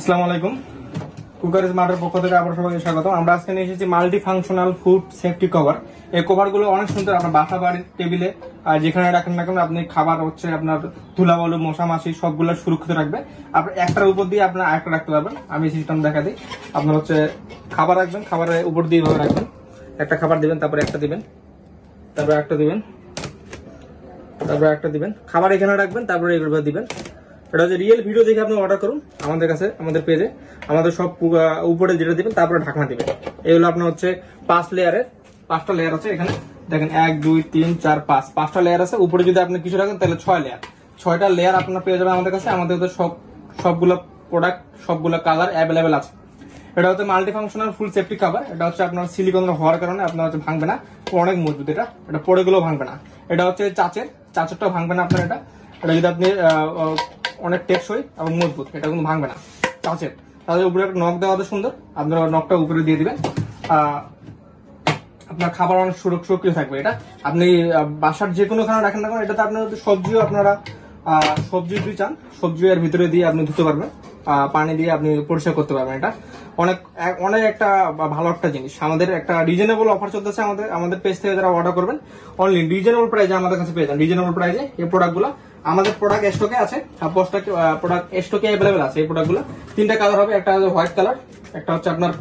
আসসালামু আলাইকুম। কুকার স্মার্টের পক্ষ থেকে আবার সবাইকে স্বাগত। আমরা আজকে নিয়ে এসেছি multi functional food safety cover. এই কভারগুলো অনেক সুন্দর। আপনার বাসা বাড়ির টেবিলে যেখানে রাখেন না কেন আপনি খাবার হচ্ছে আপনার ধুলাবালু মশা মাছি সবগুলো সুরক্ষিত রাখবে। আপনি একটার উপর দিয়ে আপনার আরেকটা রাখতে পারবেন। আমি সিস্টেম দেখা দিই। আপনার হচ্ছে খাবার রাখবেন, খাবারের উপর দিয়ে এভাবে রাখবেন। একটা খাবার দিবেন, তারপরে একটা দিবেন, তারপরে একটা দিবেন, তারপরে একটা দিবেন। খাবার এখানে রাখবেন, তারপরে এইভাবে দিবেন। এটা হচ্ছে রিয়েল ভিডিও দেখে আপনি অর্ডার করুন আমাদের কাছে, আমাদের পেজে। আমাদের সব উপরে যেটা দিবেন তারপরে ঢাকনা দিবেন। এগুলো আপনার হচ্ছে 5 লেয়ারের, 5টা লেয়ার আছে এখানে দেখেন। 1 2 3 4 5, 5টা লেয়ার আছে। উপরে যদি আপনি কিছু রাখেন তাহলে 6 লেয়ার, 6টা লেয়ার আপনার পেয়ে যাবেন আমাদের কাছে। আমাদের সবগুলো প্রোডাক্ট সবগুলো কালার অ্যাভেলেবেল আছে। এটা হচ্ছে multi functional full safety cover. এটা হচ্ছে আপনার সিলিকন হওয়ার কারণে আপনার হচ্ছে ভাঙবে না, অনেক মজবুত। এটা পড়ে গেলেও ভাঙবে না। এটা হচ্ছে চাচেরটাও ভাঙবে না আপনার। এটা যদি আপনি অনেক টেকসই এবং মজবুত, এটা কিন্তু ভাঙবে না চাচের। তাদের উপরে একটা নখ দেওয়া সুন্দর, আপনারা নখটা উপরে দিয়ে দিবেন। আপনার খাবার অনেক সুরক্ষিত থাকবে। এটা আপনি বাসার যে কোনো খানা রাখেন না কেন, এটাতে আপনার সবজিও আপনারা সবজি যদি চান সবজি এর ভিতরে দিয়ে আপনি ধুতে পারবেন, পানি দিয়ে আপনি পরিষ্কার করতে পারবেন। এটা অনেক অনেক একটা ভালো একটা জিনিস। আমাদের একটা রিজনেবল অফার চলতেছে আমাদের পেজ থেকে যারা অর্ডার করবেন অনলি রিজনেবল প্রাইসে আমাদের কাছে পেয়ে যান। রিজনেবল প্রাইসে এই প্রোডাক্টগুলো আমাদের প্রোডাক্ট স্টকে আছে, প্রোডাক্ট স্টকে অ্যাভেলেবেল আছে। এই প্রোডাক্টগুলো 3টা কালার হবে, একটা হচ্ছে হোয়াইট কালার, একটা হচ্ছে আপনার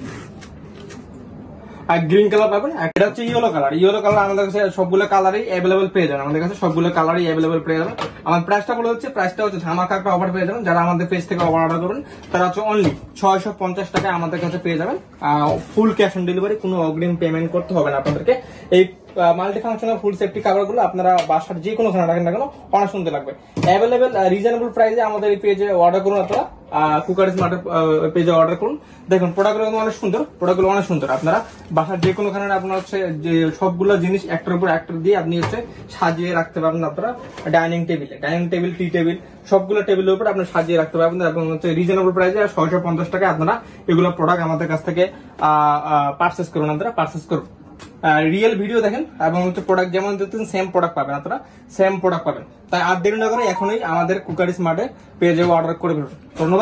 আর গ্রিন কালার পাবেন, এটা হচ্ছে ইয়েলো কালার। ইয়েলো কালার আমাদের কাছে সবগুলো কালারই অ্যাভেলেবেল পেয়ে যাবেন। আমাদের কাছে সবগুলো কালারই অ্যাভেলেবেল পেয়ে যাবেন। আমার প্রাইসটা বলে প্রাইসটা হচ্ছে ধামাকা একটা অফার পেয়ে যাবেন। যারা আমাদের পেজ থেকে অর্ডার করবেন তারা হচ্ছে অনলি 650 টাকা আমাদের কাছে পেয়ে যাবেন। ফুল ক্যাশ অন ডেলিভারি, কোনো অগ্রিম পেমেন্ট করতে হবে না আপনাদেরকে। এই multi functional full safety cover গুলো আপনারা বাসার যে কোনো খানা রাখেন না কেন অনেক সুন্দর লাগবে। অ্যাভেলেবেল রিজনেবল প্রাইসে আমাদের এই পেজে অর্ডার করুন। আপনারা কুকার স্মার্টের পেজে অর্ডার করুন। দেখুন প্রোডাক্টগুলো অনেক সুন্দর, প্রোডাক্টগুলো অনেক সুন্দর। আপনারা বাসার যে কোনো খানে আপনার হচ্ছে যে সবগুলো জিনিস একটার উপর একটা দিয়ে আপনি হচ্ছে সাজিয়ে রাখতে পারবেন। আপনারা ডাইনিং টেবিল, টি টেবিল সবগুলো টেবিলের উপর আপনি সাজিয়ে রাখতে পারবেন এবং হচ্ছে রিজনেবল প্রাইসে 650 টাকা আপনারা এগুলো প্রোডাক্ট আমাদের কাছ থেকে পারচেস করুন। আপনারা পারচেস করুন, রিয়েল ভিডিও দেখেন এবং হচ্ছে প্রোডাক্ট যেমন দেখতেন সেম প্রোডাক্ট পাবেন। আপনারা সেম প্রোডাক্ট পাবেন। তাই আর দেরি না করে এখনই আমাদের কুকার স্মার্টে পেজে অর্ডার করে ফেলুন। ধন্যবাদ।